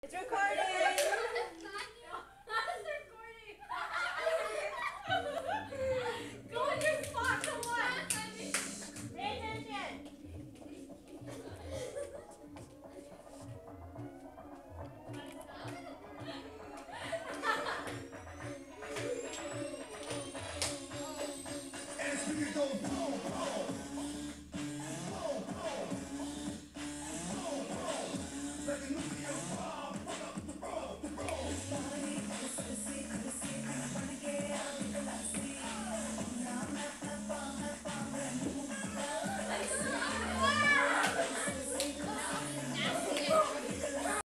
It's recording. Go in your spot, come on. Pay attention. And it's because